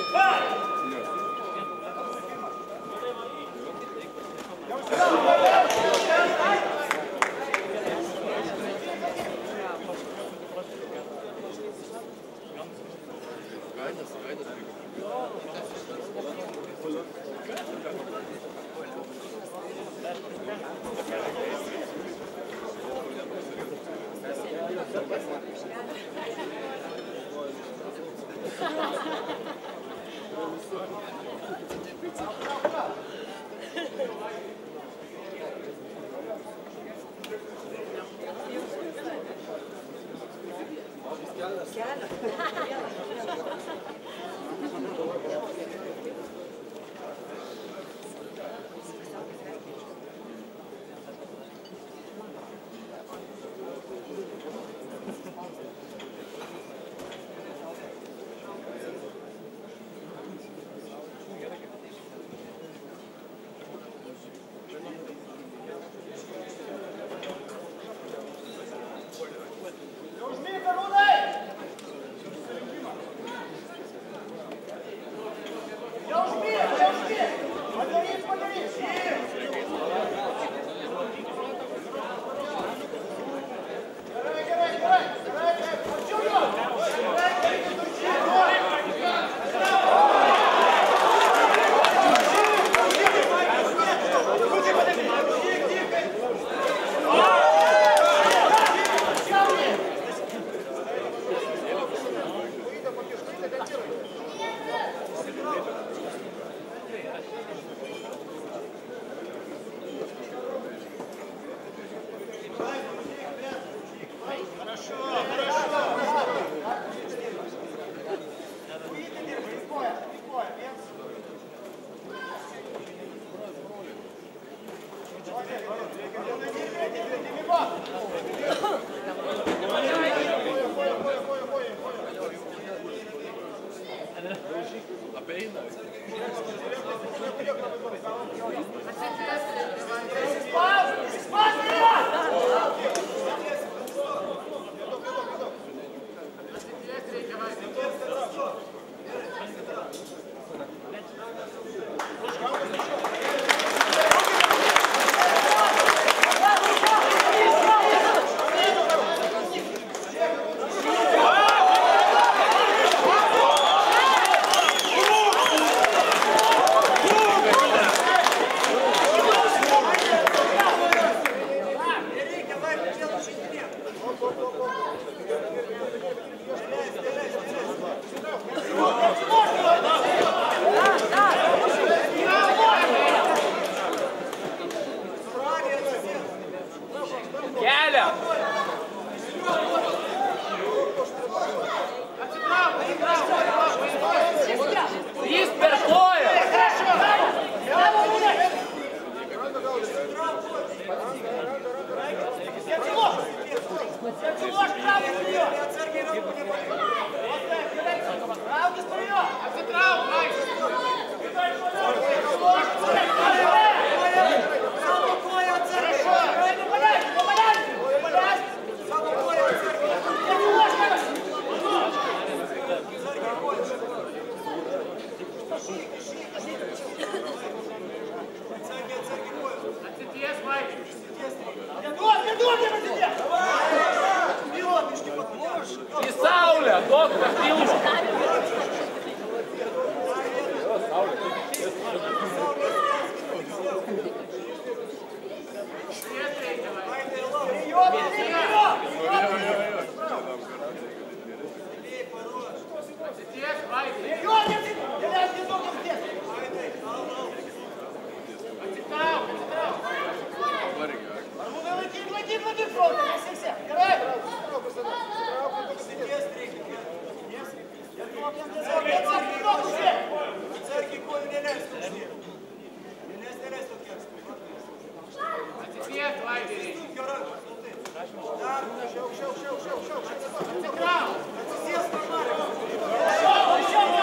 Atsisės,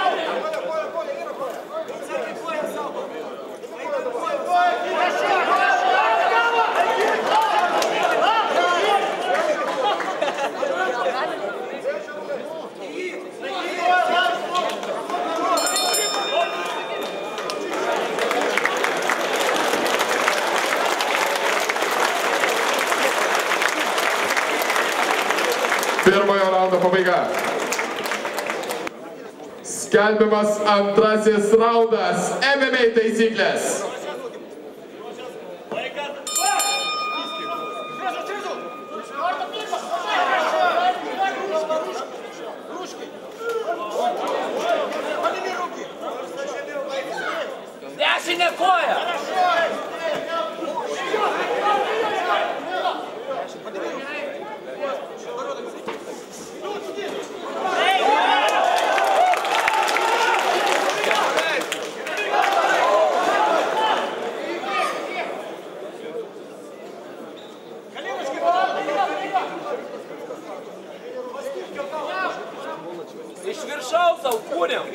Skelbiamas antrasis raundas. MMA taisyklės. Dešinė koja! Iš viršaus alkūnėm.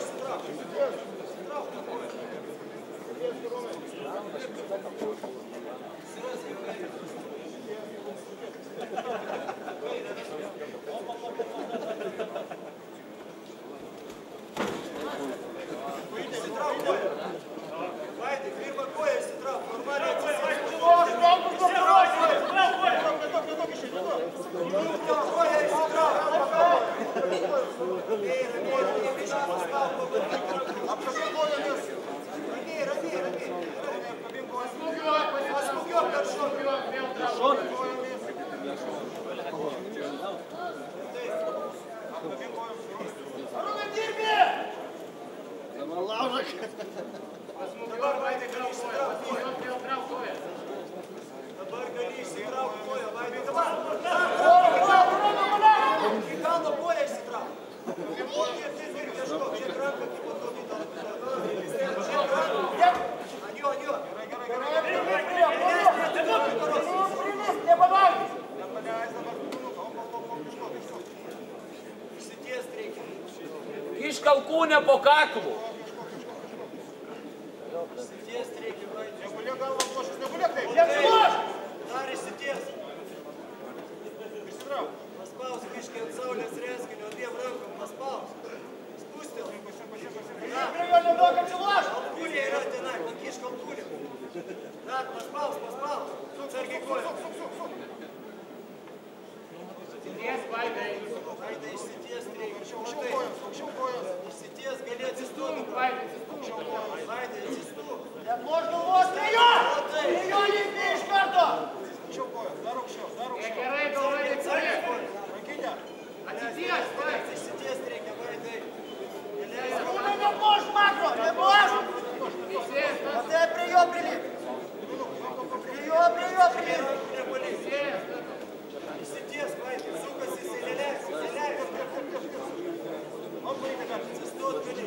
Kišk alkūnę po kaklu. Negulėk galvą plošis, negulėk taip. Dar išsities. Prisitrauk. Paspaus biškį ant saulės reskinio, dviem rankom paspaus. Spustil. Prie jo neduok atsilaš. Alkūnė yra tenai, pakišk alkūnę. Dar paspaus. Sargiai koją. Suk. Išsities, Vaidai. Vaidai, išsities reikia. Aukščiau kojas. Išsities, gali atsistumti. Vaidai, atsistumti. Neploš galvos prie jo! Prie jo lygti iš karto! Aukščiau kojas, dar aukščiau. Gerai, galvai, atsargiai. Rankinė. Atsities, Vaidai. Išsities reikia, Vaidai. Rūmai neploš makro, neploš! Tai prie jo prilyp. Prie jo prilyp. Išsities, Vaidai, sukasi, jisai neleis. Atsistot gali.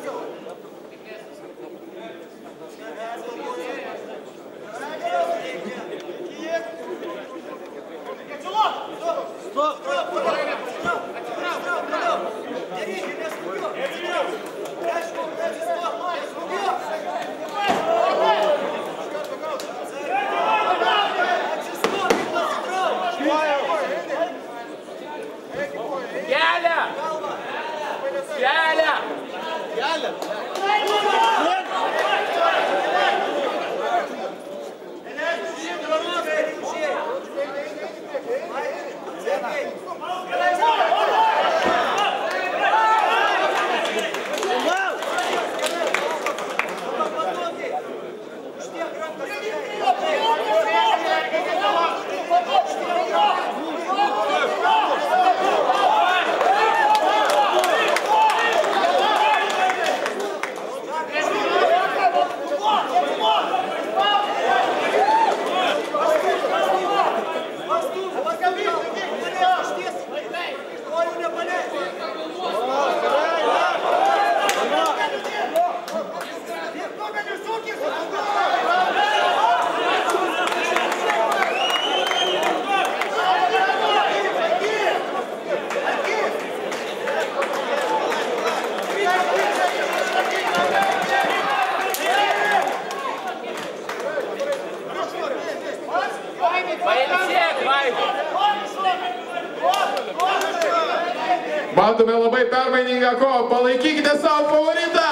Matome labai permainingą kovą, palaikykite savo favoritą!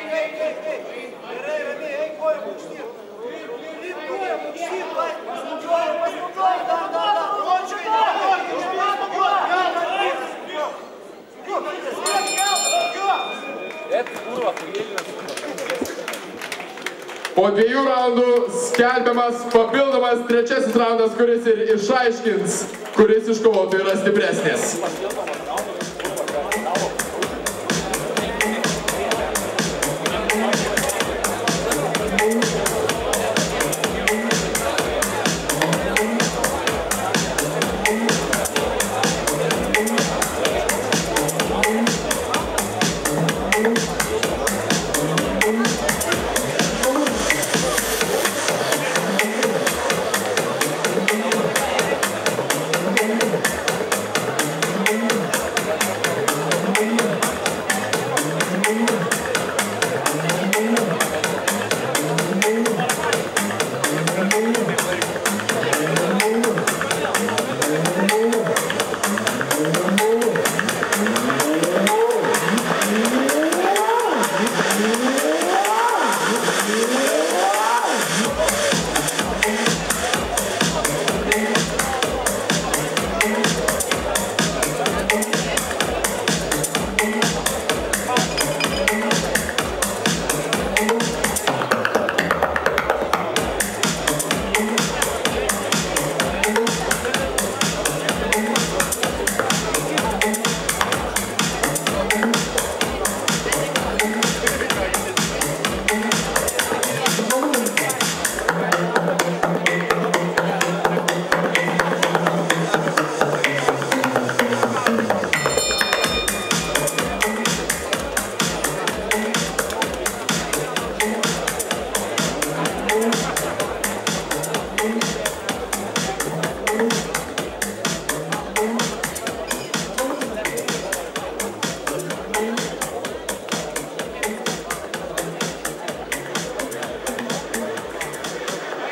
Gerai, ramiai, eik koją, aukštyn. Koją, aukštyn, Po 2 raundų skelbiamas papildomas 3. raundas, kuris ir išaiškins, kuris iš kovotojų yra stipresnis.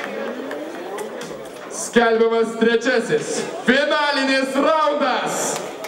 Skelbiamas 3. finalinis raundas.